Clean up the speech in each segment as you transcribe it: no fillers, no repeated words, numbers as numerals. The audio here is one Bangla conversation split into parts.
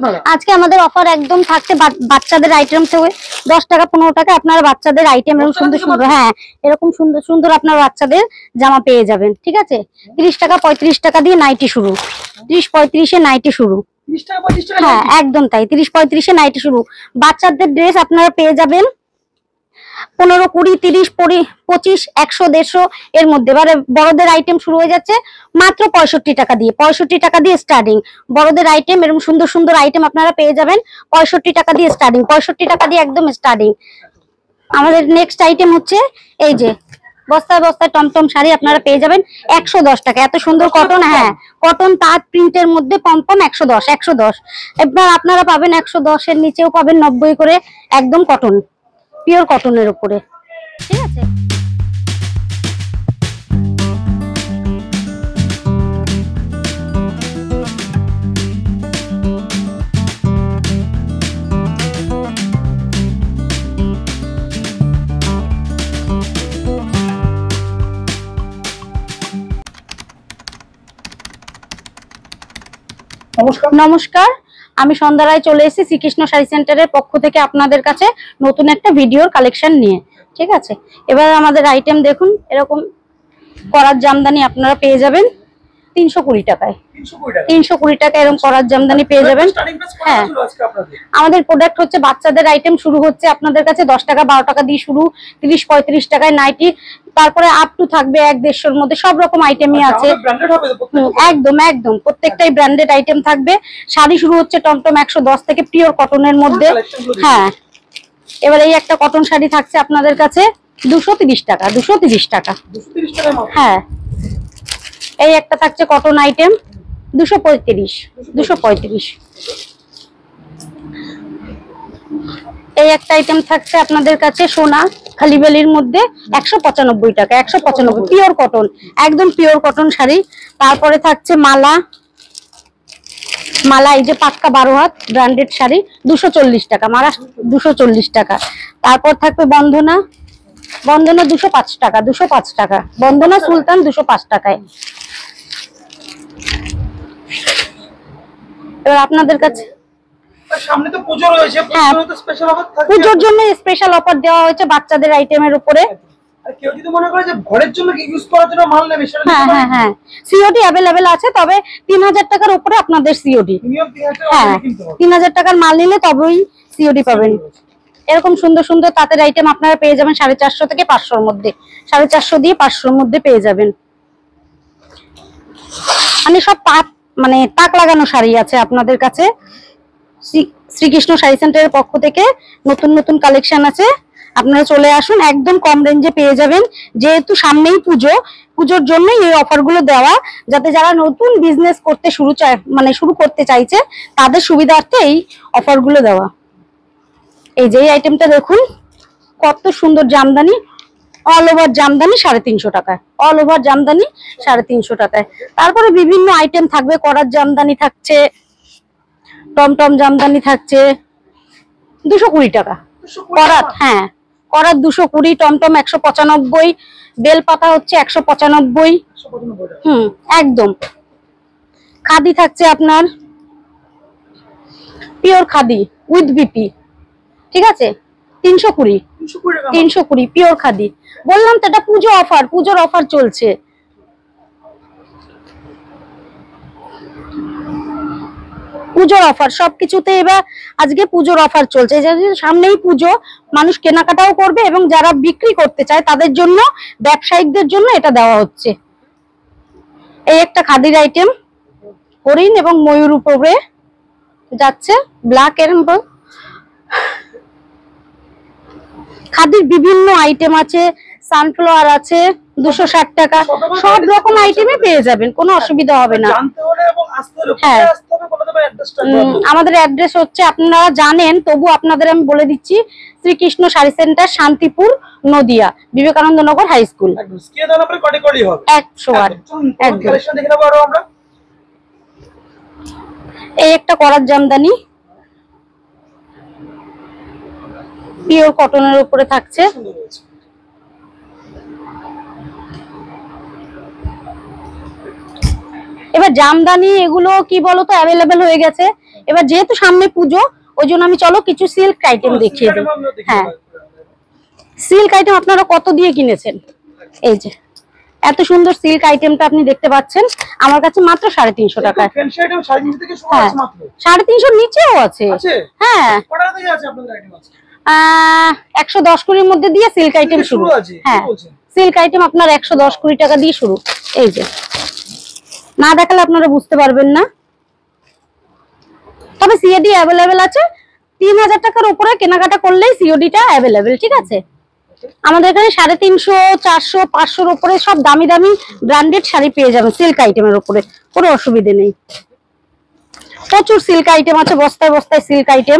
আজকে আমাদের অফার একদম থাকছে বাচ্চাদের আইটেম থেকে 10 টাকা 15 টাকা আপনারা বাচ্চাদের আইটেম এরকম সুন্দর সুন্দর, হ্যাঁ এরকম সুন্দর সুন্দর আপনার বাচ্চাদের জামা পেয়ে যাবেন। ঠিক আছে, 30 টাকা 35 টাকা দিয়ে নাইটি শুরু, 30-35 এ নাইটি শুরু। হ্যাঁ একদম তাই, 30-35 এ নাইটি শুরু। বাচ্চাদের ড্রেস আপনারা পেয়ে যাবেন 15, 20, 30, 25, 100, 150 এর মধ্যে। এবারে বড়দের আইটেম শুরু হয়ে যাচ্ছে মাত্র 65 টাকা দিয়ে, 65 টাকা দিয়ে স্টার্টিং বড়দের আইটেম। এরকম সুন্দর সুন্দর আইটেম আপনারা পেয়ে যাবেন 65 টাকা দিয়ে স্টার্টিং, 65 টাকা দিয়ে একদম স্টার্টিং। আমাদের নেক্সট আইটেম হচ্ছে এই যে বস্তায় বস্তায় টমটম শাড়ি আপনারা পেয়ে যাবেন 110 টাকা। এত সুন্দর কটন, হ্যাঁ কটন তাঁত প্রিন্টের মধ্যে পমপম 110। এবার আপনারা পাবেন 110 এর নিচেও পাবেন 90 করে, একদম কটন, পিওর কটনের উপরে। ঠিক আছে, নমস্কার, আমি সন্ধ্যা রায় চলে এসেছি শ্রীকৃষ্ণ শাড়ি সেন্টারের পক্ষ থেকে আপনাদের কাছে নতুন একটা ভিডিওর কালেকশন নিয়ে। ঠিক আছে, এবার আমাদের আইটেম দেখুন, এরকম করার জামদানি আপনারা পেয়ে যাবেন 320 টাকায়, 320 টাকা এরকম করার জামদানি পেয়ে যাবেন। হ্যাঁ আমাদের প্রোডাক্ট হচ্ছে বাচ্চাদের আইটেম শুরু হচ্ছে আপনাদের কাছে 10 টাকা 12 টাকা দিয়ে শুরু, 30-35 টাকায় নাইটি, তারপরে আপ টু থাকবে 1-150 মধ্যে, সব রকম আইটেমই আছে। একদম একদম প্রত্যেকটাই ব্র্যান্ডেড আইটেম থাকবে। শাড়ি শুরু হচ্ছে টমটম 110 থেকে পিওর কটনের মধ্যে। হ্যাঁ এবার এই একটা কটন শাড়ি থাকছে আপনাদের কাছে 230 টাকা, 230 টাকা। হ্যাঁ এই একটা থাকছে কটন আইটেম 235। এই একটা আইটেম থাকছে আপনাদের কাছে সোনা খালিবেলির মধ্যে 195 টাকা, 195 পিওর কটন, একদম পিওর কটন শাড়ি। তারপরে থাকছে মালা, মালা এই যে পাক্কা 12 হাত ব্র্যান্ডেড শাড়ি 240 টাকা, মালা 240 টাকা। তারপর থাকবে বন্ধনা, বন্ধনা 205 টাকা, 205 টাকা বন্ধনা সুলতান 205 টাকায়। এবার আপনাদের কাছে সামনে তো পূজো রয়েছে, স্পেশাল অফার থাকবে, পূজোর জন্য স্পেশাল অফার দেওয়া হয়েছে বাচ্চাদের আইটেমের উপরে। আর কেউ যদি মনে করে যে ঘরের জন্য কি ইউজ করার জন্য মাল নেবে সেটা হ্যাঁ হ্যাঁ হ্যাঁ সিওডি अवेलेबल আছে, তবে 3000 টাকার উপরে আপনাদের সিওডি। হ্যাঁ 3000 টাকার মাল নিলে তবেই সিওডি পাবেন। এরকম সুন্দর সুন্দর তাঁতের আইটেম আপনারা পেয়ে যাবেন 450 থেকে 500 এর মধ্যে, 450 দিয়ে 500 এর মধ্যে পেয়ে যাবেন। মানে সব তাঁত, মানে তাক লাগানো শাড়ি আছে আপনাদের কাছে। শ্রীকৃষ্ণ শাড়ি সেন্টারের পক্ষ থেকে নতুন নতুন কালেকশন আছে, আপনারা চলে আসুন, একদম কম রেঞ্জে পেয়ে যাবেন। যেহেতু সামনেই পুজো, পুজোর জন্যই এই অফার গুলো দেওয়া, যাতে যারা নতুন বিজনেস করতে শুরু করতে চাইছে তাদের সুবিধার্থে এই অফার গুলো দেওয়া। এই যে আইটেমটা দেখুন কত সুন্দর জামদানি, অল ওভার জামদানি 350 টাকায়, অল ওভার জামদানি 350 টাকায়। তারপরে বিভিন্ন আইটেম থাকবে, করার জামদানি থাকছে, টমটম জামদানি থাকছে 220 টাকা করাত। হ্যাঁ করাত 220, টমটম 195, বেলপাতা হচ্ছে 195। একদম খাদি থাকছে আপনার পিওর খাদি উইথ বিপি। ঠিক আছে 320 পিওর খাদি। বললাম তো এটা পুজো অফার, পুজোর অফার চলছে। পুজোর অফার সবকিছুতে, এবার আজকে পুজোর অফার চলছে, সামনেই পুজো, মানুষ কেনাকাটাও করবে এবং যারা বিক্রি করতে চায় তাদের জন্য, ব্যবসায়িকদের জন্য এটা দেওয়া হচ্ছে। এই একটা খাদির আইটেম হরিণ এবং ময়ূর উপরে যাচ্ছে, ব্ল্যাক এর খাদির বিভিন্ন আইটেম আছে, সানফ্লাওয়ার আছে 260 টাকা, সব রকম আইটেমে পেয়ে যাবেন, কোনো অসুবিধা হবে না। হ্যাঁ আমাদের অ্যাড্রেস হচ্ছে আপনারা জানেন, তবু আপনাদের আমি বলে দিচ্ছি, Srikrishna sari centre, Shantipur, Nadia, Vivekananda Nagar high school. এই একটা করার জামদানি পিওর কটনের উপরে থাকছে। এবার জামদানি এগুলো কি বলতো অ্যাভেলেবেল হয়ে গেছে, এবার যেহেতু সামনে পুজো ওই জন্য আমি চলো কিছু সিল্ক আইটেম দেখিয়ে দিই। হ্যাঁ, সিল্ক আইটেম আপনারা কত দিয়ে কিনেছেন? এই যে এত সুন্দর সিল্ক আইটেমটা আপনি দেখতে পাচ্ছেন আমার কাছে মাত্র 350 টাকায়। ফ্যান্সি আইটেম 350 থেকে শুরু হ্যাঁ, আছে মাত্র 350 নিচেও আছে। আছে? হ্যাঁ, কটা থেকে আছে আপনাদের আইটেম আছে? 110 কুড়ির মধ্যে দিয়ে সিল্ক আইটেম শুরু। আছে? হ্যাঁ, কি বলছেন? সিল্ক আইটেম আপনার 110 কুড়ি টাকা দিয়ে শুরু। এই যে না দেখালে আপনারা বুঝতে পারবেন না, তবে সিওডি অ্যাভেলেবেল আছে। 3000 টাকার উপরে কেনাকাটা করলেই সিওডিটা অ্যাভেলেবেল, ঠিক আছে? আমাদের এখানে 350, 400, 500 উপরে সব দামি দামি ব্র্যান্ডেড শাড়ি পেয়ে যাবেন সিল্ক আইটেমের উপরে, কোনো অসুবিধে নেই। প্রচুর সিল্ক আইটেম আছে, বস্তায় বস্তায় সিল্ক আইটেম।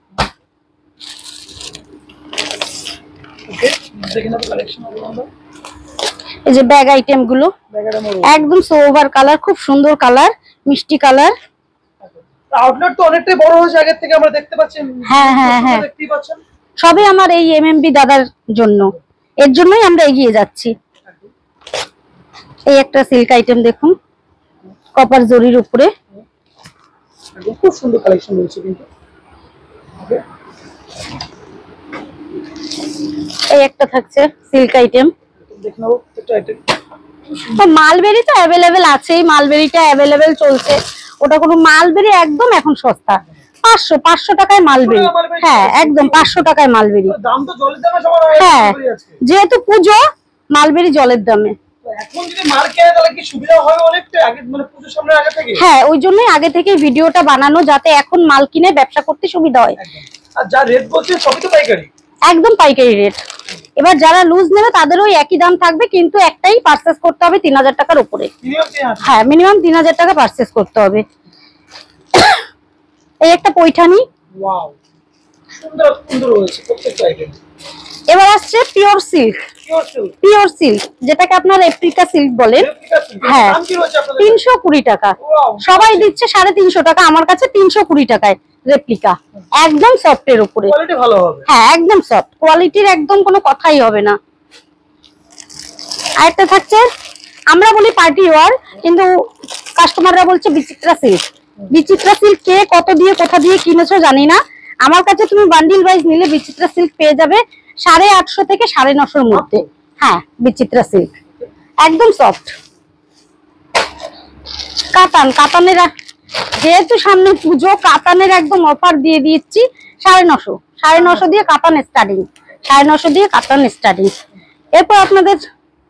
ওকে, দেখে নাও কালেকশন গুলো। এই যে ব্যাগ আইটেম গুলো ব্যাগের মধ্যে একদম সোভার কালার, খুব সুন্দর কালার, মিষ্টি কালার। আউটলেট তো অনেকটাই বড় হয়েছে আগের থেকে, আমরা দেখতে পাচ্ছি। হ্যাঁ হ্যাঁ হ্যাঁ, দেখতেই পাচ্ছেন সবই আমার এই এমএমবি দাদার জন্য, এর জন্যই আমরা এগিয়ে যাচ্ছি। এই একটা সিল্ক আইটেম দেখুন, কপার জরির উপরে, খুব সুন্দর কালেকশন রয়েছে কিন্তু। ওকে, এই একটা থাকছে সিল্ক আইটেম। দেখে নাও একটা আইটেম। তো মালবেরি তো অ্যাভেলেবেল আছেই, মালবেরিটা অ্যাভেলেবেল চলছে। ওটা কোনো মালবেরি একদম এখন সস্তা, 500 টাকায় মালবেরি। হ্যাঁ, একদম 500 টাকায় মালবেরি। দাম তো জলের দামে সবার হ্যাঁ, আছে। যেহেতু পুজো, মালবেরি জলের দামে। তো এখন যদি মাল কেনে তাহলে কি সুবিধা হবে অনেকটা, আগে মানে পুজোর সামনে আগে থেকে? হ্যাঁ, ওই জন্যই আগে থেকে ভিডিওটা বানানো, যাতে এখন মাল কিনে ব্যবসা করতে সুবিধা হয়। আর যা রেট বলছে সবই তো পাইকারি, একদম পাইকারি রেট। এবার যারা লুজ নেবে তাদেরও একই দাম থাকবে, কিন্তু একটাই পারচেজ করতে হবে 3000 টাকার উপরে। হ্যাঁ, মিনিমাম 3000 টাকা পারচেজ করতে হবে। এই একটা পৈঠানি, ওয়াও, সুন্দর সুন্দর রয়েছে প্রত্যেকটা আইটেম। এবার আসছে pure silk. Pure silk, pure silk যেটাকে আপনারা এপ্রিকা সিল্ক বলেন। হ্যাঁ, দাম কি রয়েছে আপনাদের? 320 টাকা। ওয়াও, সবাই দিচ্ছে 350 টাকা, আমার কাছে 320 টাকায় রেপ্লিকা, একদম সফটের উপরে। কোয়ালিটি ভালো হবে। হ্যাঁ, একদম সফট, কোয়ালিটির একদম কোনো কথাই হবে না। আরেকটা থাকছে, আমরা বলি পার্টি ওয়ার, কিন্তু কাস্টমাররা বলছে বিচিত্রা সিল্ক। বিচিত্রা সিল্ক কে কত দিয়ে কোথা দিয়ে কিনেছো জানি না, আমার কাছে তুমি বান্ডিল ওয়াইজ নিলে বিচিত্রা সিল্ক পেয়ে যাবে 850 থেকে 950 মধ্যে। হ্যাঁ, বিচিত্রা সিল্ক একদম সফট। কাতান, কাতানের যেহেতু সামনে পুজো, কাতানের একদম অফার দিয়ে দিচ্ছি 950 দিয়ে কাতান স্টার্টিং, 950 দিয়ে কাতান স্টার্টিং। এরপর আপনাদের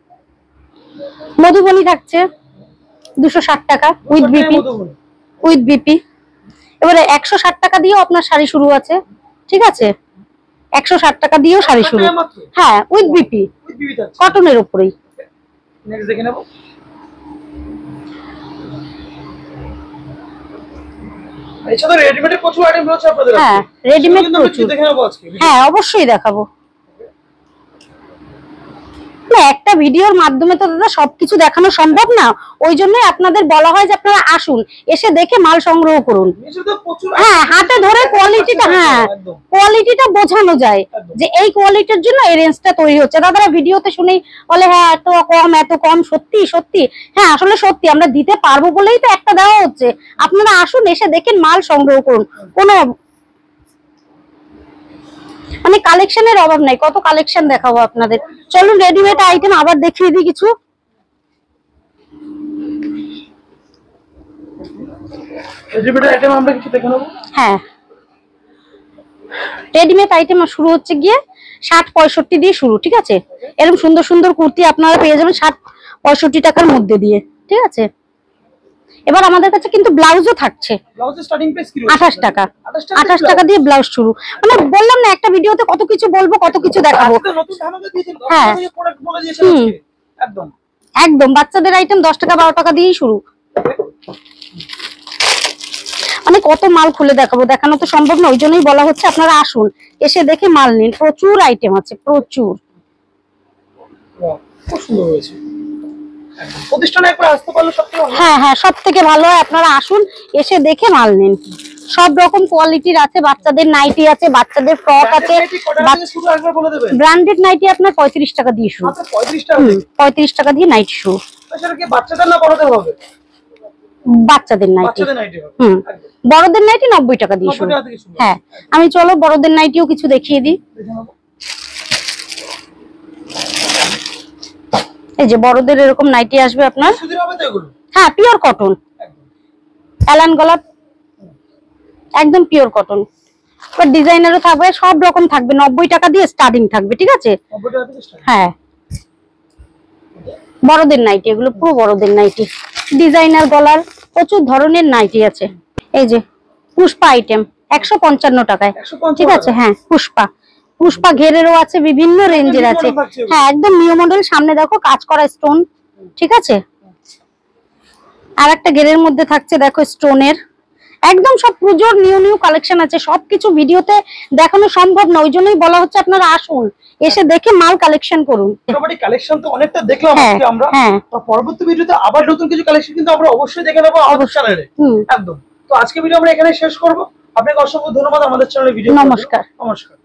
মধুবনী থাকছে 260 টাকা উইথ বিপি, উইথ বিপি। এবারে 160 টাকা দিয়েও আপনার শাড়ি শুরু আছে, ঠিক আছে? 160 টাকা দিয়েও শাড়ি শুরু। হ্যাঁ, উইথ বিপি, কটনের উপরেই। নেক্সট দেখে নেব। এছাড়া রেডিমেডের প্রচুর আইটেম রয়েছে আপনাদের। হ্যাঁ, রেডিমেড প্রচুর। দেখে নেব আজকে। হ্যাঁ, অবশ্যই দেখাবো। না, একটা ভিডিওর মাধ্যমে তো দাদা সবকিছু দেখানো সম্ভব না, ওই জন্যই আপনাদের বলা হয় যে আপনারা আসুন, এসে দেখে মাল সংগ্রহ করুন। হ্যাঁ, হাতে ধরে কোয়ালিটিটা, হ্যাঁ কোয়ালিটিটা বোঝানো যায় যে এই কোয়ালিটির জন্য এই রেঞ্জটা তৈরি হচ্ছে। দাদারা ভিডিওতে শুনেই বলে হ্যাঁ এত কম এত কম, সত্যি সত্যি। হ্যাঁ, আসলে সত্যি, আমরা দিতে পারবো বলেই তো একটা দেওয়া হচ্ছে। আপনারা আসুন, এসে দেখেন, মাল সংগ্রহ করুন, কোনো মানে কালেকশনের অভাব নাই। কত কালেকশন দেখাবো আপনাদের, চলুন রেডিমেড আইটেম আবার দেখিয়ে দিই কিছু। রেডিমেড আইটেম আমরা কিছু দেখে নেব। হ্যাঁ, রেডিমেড আইটেম শুরু হচ্ছে গিয়ে 60-65 দিয়ে শুরু, ঠিক আছে? এরকম সুন্দর সুন্দর কুর্তি আপনারা পেয়ে যাবেন 60-65 টাকার মধ্যে দিয়ে, ঠিক আছে? এবার আমাদের কাছে কিন্তু ব্লাউজও থাকছে। ব্লাউজের স্টার্টিং প্রাইস কি? 28 টাকা। 28 টাকা দিয়ে ব্লাউজ শুরু। মানে বললাম না, একটা ভিডিওতে কত কিছু বলবো, কত কিছু দেখাবো। হ্যাঁ, একদম একদম বাচ্চাদের আইটেম 10 টাকা 12 টাকা দিয়েই শুরু। মানে কত মাল খুলে দেখাবো, দেখানো তো সম্ভব না, ওই জন্যই বলা হচ্ছে আপনারা আসুন, এসে দেখে মাল নিন। প্রচুর আইটেম আছে, প্রচুর। খুব সুন্দর হয়েছে। প্রতিষ্ঠানে একবার আসতে পারলে সবথেকে ভালো। হ্যাঁ হ্যাঁ, সব থেকে ভালো হয় আপনারা আসুন, এসে দেখে মাল নিন। সব রকম কোয়ালিটির আছে, বাচ্চাদের নাইটি আছে, বাচ্চাদের ফ্রক আছে। ব্র্যান্ডেড নাইটি আপনার 35 টাকা দিয়ে শুরু। 35 টাকা? 35 টাকা দিয়ে নাইটি শুরু। সেটা কি বাচ্চাদের না বড়দের হবে? বাচ্চাদের নাইটি। বাচ্চাদের নাইটি হবে হুম, একদম বড়দের নাইটি 90 টাকা দিয়ে 90 শুরু। টাকা থেকে শুরু। হ্যাঁ, আমি চলো বড়দের নাইটিও কিছু দেখিয়ে দিই। দেখে নেবো। এই যে বড়দের এরকম নাইটি আসবে আপনার। সুতির হবে তো এগুলো? হ্যাঁ, পিওর কটন, একদম অ্যালান গলা, একদম পিওর কটন। এবার ডিজাইনারও থাকবে, সব রকম থাকবে। 90 টাকা দিয়ে স্টার্টিং থাকবে, ঠিক আছে? 90 টাকা থেকে স্টার্ট। হ্যাঁ, বড়দের নাইটি, এগুলো পুরো বড়দের নাইটি। ডিজাইনার গলার প্রচুর ধরনের নাইটি আছে। এই যে পুষ্পা আইটেম 155 টাকায়, 155 ঠিক আছে? হ্যাঁ, পুষ্পা ঘেরেরও আছে, বিভিন্ন রেঞ্জের নিউ আছে। মডেল থাকছে এগুলো। হ্যাঁ, একদম নিউ মডেল। সামনে দেখো কাজ করা স্টোন, ঠিক আছে? আর একটা ঘেরের মধ্যে থাকছে দেখো স্টোনের। একদম সব পুজোর নিউ নিউ কালেকশন আছে। সবকিছু ভিডিওতে দেখানো সম্ভব না, ওই জন্যই বলা হচ্ছে আপনারা আসুন, এসে দেখে মাল কালেকশন করুন। মোটামুটি কালেকশন তো অনেকটা দেখলাম হ্যাঁ, আজকে আমরা। হ্যাঁ। তো পরবর্তী ভিডিওতে আবার নতুন কিছু কালেকশন কিন্তু আমরা অবশ্যই দেখে নেবো আমাদের চ্যানেলে। হুম, একদম। তো আজকে ভিডিও আমরা এখানে শেষ করব। আপনাকে অসংখ্য ধন্যবাদ আমাদের চ্যানেলে ভিডিও। নমস্কার। নমস্কার।